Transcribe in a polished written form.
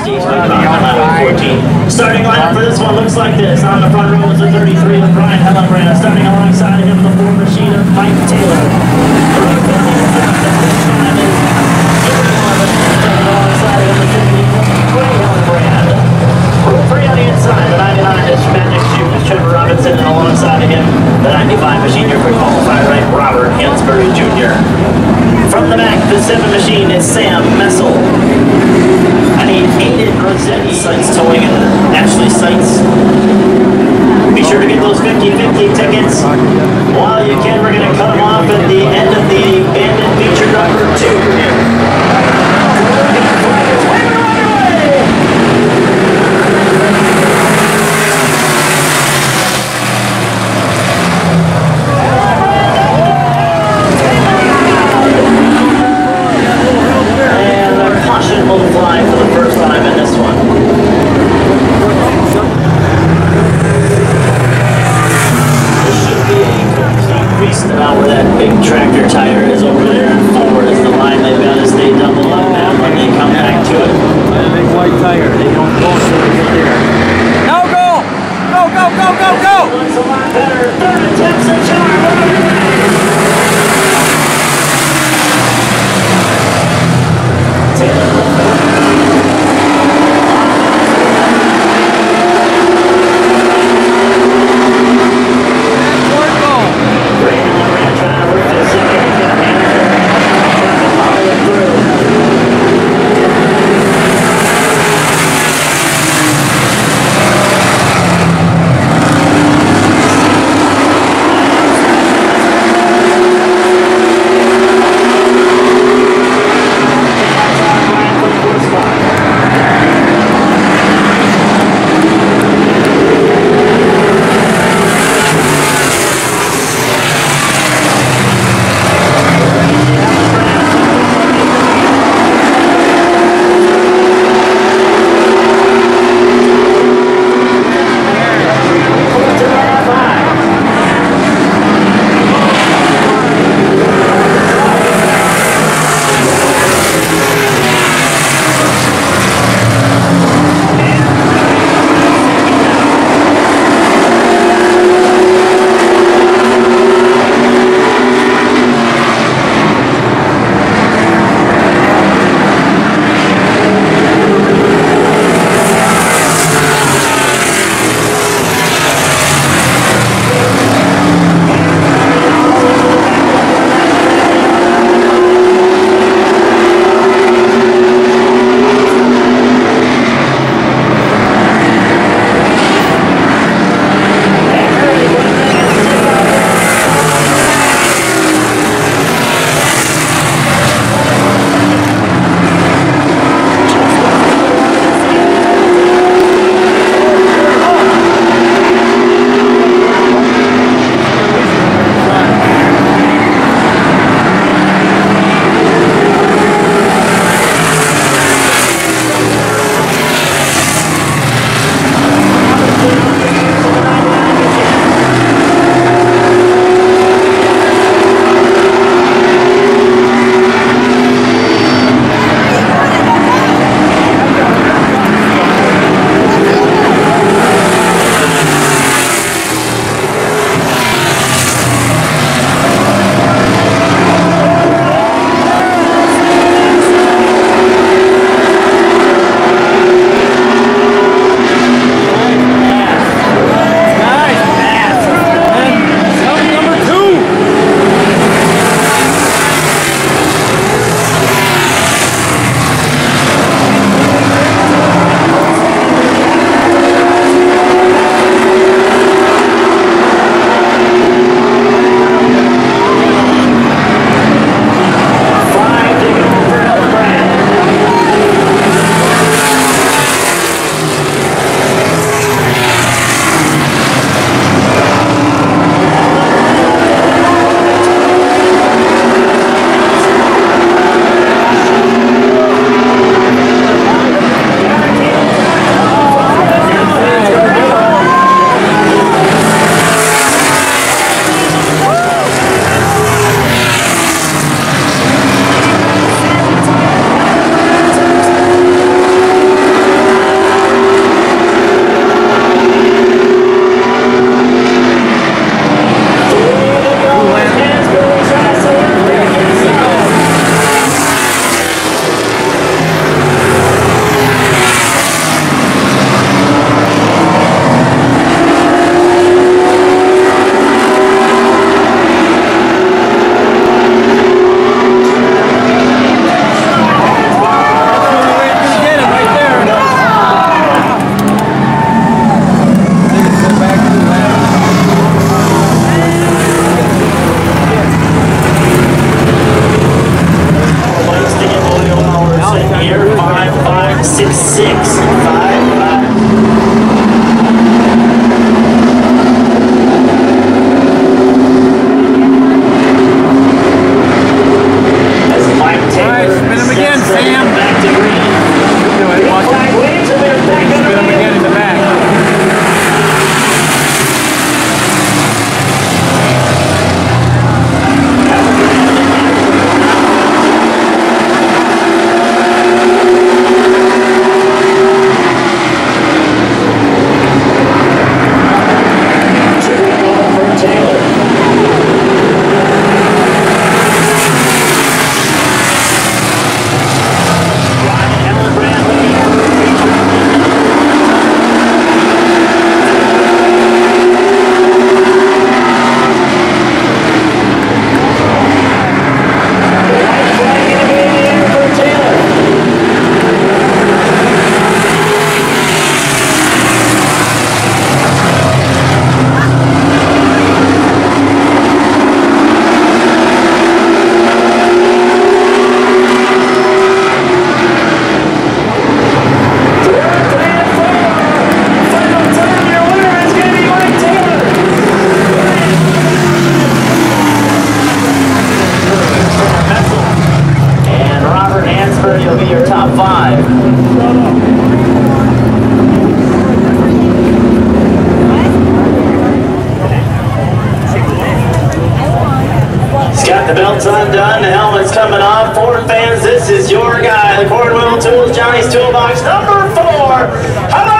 station on Highway 14. Starting lineup for this one looks like this. On the front row is the 33 of Brian Hellenbrand. Starting alongside him, the 4 machine of Mike Taylor. On the inside, the 99 is Magic Shoes, Trevor Robinson, and alongside of him, the 95 machine, your quick qualifier right, Robert Hansberry Jr. From the back, the 7 machine is Sam Messel. And he aided Rossetti Sites Towing and Ashley Sites. Be sure to get those 50-50 tickets while you can. We're going to cut them off at the end of the bandit feature number 2. Will fly for the first time in this one. This should be a complete beast about where that big tractor tire is over there and forward is the line they've got to stay double up now when they come back to it. That big white tire, they don't go until they get there. Now go! Go, go, go, go, go! Looks a lot better. Third attempts at charge. Will be your top 5. He's got the belts undone, the helmet's coming off. Ford fans, this is your guy. The Ford Wheel Tools, Johnny's Toolbox, number 4. How about